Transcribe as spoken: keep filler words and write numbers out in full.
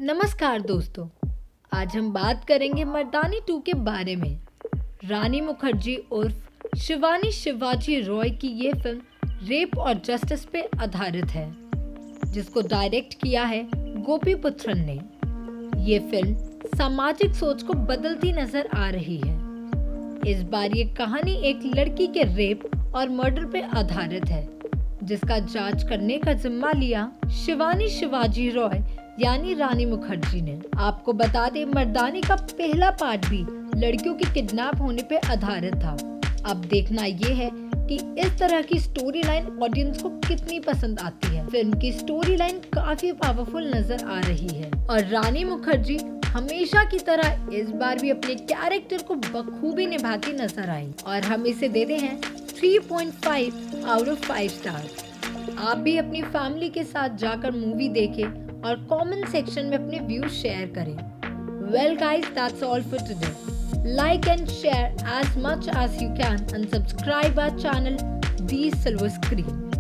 नमस्कार दोस्तों, आज हम बात करेंगे मर्दानी टू के बारे में। रानी मुखर्जी उर्फ शिवानी शिवाजी रॉय की ये फिल्म रेप और जस्टिस पे आधारित है, जिसको डायरेक्ट किया है गोपी पुत्रन ने। ये फिल्म सामाजिक सोच को बदलती नजर आ रही है। इस बार ये कहानी एक लड़की के रेप और मर्डर पे आधारित है, जिसका जांच करने का जिम्मा लिया शिवानी शिवाजी रॉय यानी रानी मुखर्जी ने। आपको बता दें, मर्दानी का पहला पार्ट भी लड़कियों के किडनैप होने पे आधारित था। अब देखना ये है कि इस तरह की स्टोरी लाइन ऑडियंस को कितनी पसंद आती है। फिल्म की स्टोरी लाइन काफी पावरफुल नजर आ रही है और रानी मुखर्जी हमेशा की तरह इस बार भी अपने कैरेक्टर को बखूबी निभाती नजर आई और हम इसे देते हैं three point five out of five star. आप भी अपनी फैमिली के साथ जाकर मूवी देखें और कमेंट सेक्शन में अपने व्यूज शेयर करें। Well guys, that's all for today. Like and share as much as you can and subscribe our channel, The Silver Screen.